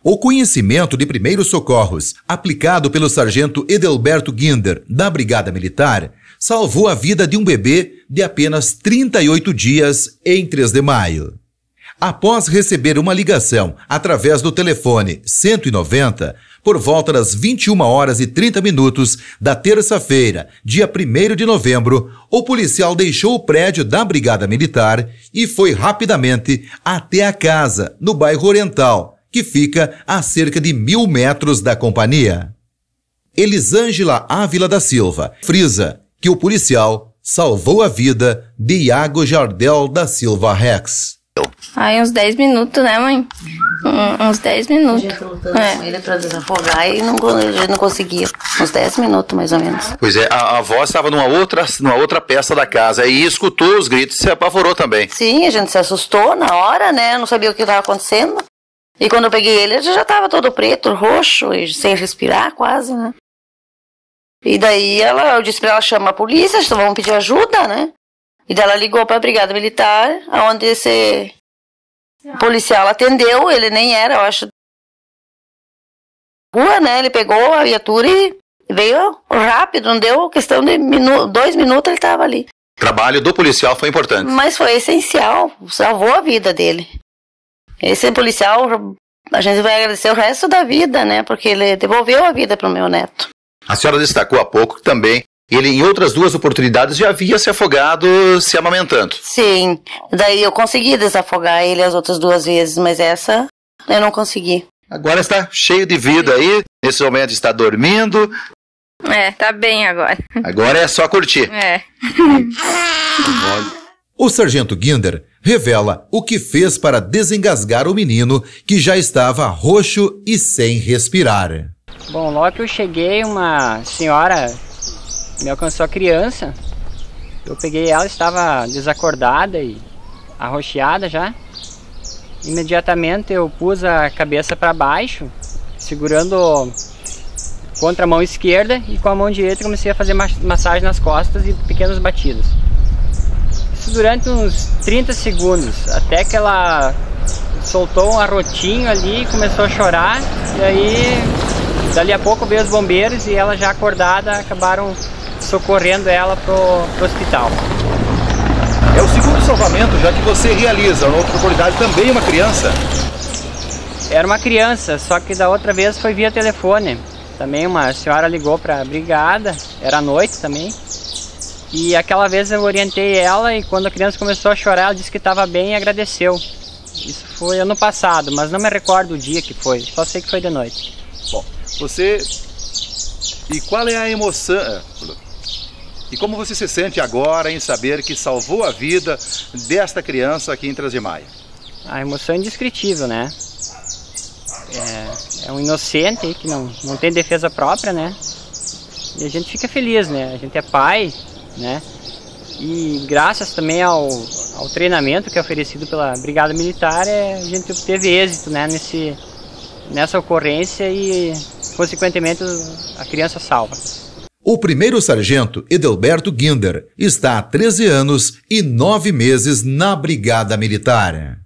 O conhecimento de primeiros socorros, aplicado pelo sargento Edelberto Guinder, da Brigada Militar, salvou a vida de um bebê de apenas 38 dias em 3 de maio. Após receber uma ligação através do telefone 190, por volta das 21h30 da terça-feira, dia 1º de novembro, o policial deixou o prédio da Brigada Militar e foi rapidamente até a casa, no bairro Oriental, que fica a cerca de 1.000 metros da companhia. Elisângela Ávila da Silva frisa que o policial salvou a vida de Iago Jardel da Silva Rex. Aí uns 10 minutos, né, mãe? Uns 10 minutos. A gente lutando com ele pra desafogar e a gente não conseguia. Uns 10 minutos, mais ou menos. Pois é, a avó estava numa outra peça da casa e escutou os gritos e se apavorou também. Sim, a gente se assustou na hora, né? Não sabia o que estava acontecendo. E quando eu peguei ele já estava todo preto, roxo, e sem respirar quase, né? E daí eu disse pra ela, chama a polícia, vamos pedir ajuda, né? E daí ela ligou pra Brigada Militar, onde esse policial atendeu, ele nem era, eu acho, rua, né? Ele pegou a viatura e veio rápido, não deu questão de 2 minutos ele estava ali. O trabalho do policial foi importante. Mas foi essencial, salvou a vida dele. Esse policial, a gente vai agradecer o resto da vida, né? Porque ele devolveu a vida pro meu neto. A senhora destacou há pouco que também ele, em outras 2 oportunidades, já havia se afogado se amamentando. Sim, daí eu consegui desafogar ele as outras 2 vezes, mas essa eu não consegui. Agora está cheio de vida aí, nesse momento está dormindo. Tá bem agora. Agora é só curtir. O sargento Guinder revela o que fez para desengasgar o menino que já estava roxo e sem respirar. Bom, logo que eu cheguei, uma senhora me alcançou a criança. Eu peguei ela, estava desacordada e arroxeada já. Imediatamente eu pus a cabeça para baixo, segurando contra a mão esquerda, e com a mão direita comecei a fazer massagem nas costas e pequenas batidas. Isso durante uns 30 segundos, até que ela soltou um arrotinho ali, começou a chorar, e aí dali a pouco veio os bombeiros e ela já acordada acabaram socorrendo ela pro hospital. É o segundo salvamento já que você realiza, na outra oportunidade também uma criança. Era uma criança, só que da outra vez foi via telefone. Também uma senhora ligou para a brigada, era à noite também. E aquela vez eu orientei ela e quando a criança começou a chorar, ela disse que estava bem e agradeceu. Isso foi ano passado, mas não me recordo o dia que foi, só sei que foi de noite. Bom, você... E qual é a emoção... E como você se sente agora em saber que salvou a vida desta criança aqui em 3 de Maio? A emoção é indescritível, né? É um inocente que não tem defesa própria, né? E a gente fica feliz, né? A gente é pai, né? E graças também ao treinamento que é oferecido pela Brigada Militar, a gente teve êxito, né? Nessa ocorrência e, consequentemente, a criança salva. O primeiro sargento Edelberto Guinder está há 13 anos e 9 meses na Brigada Militar.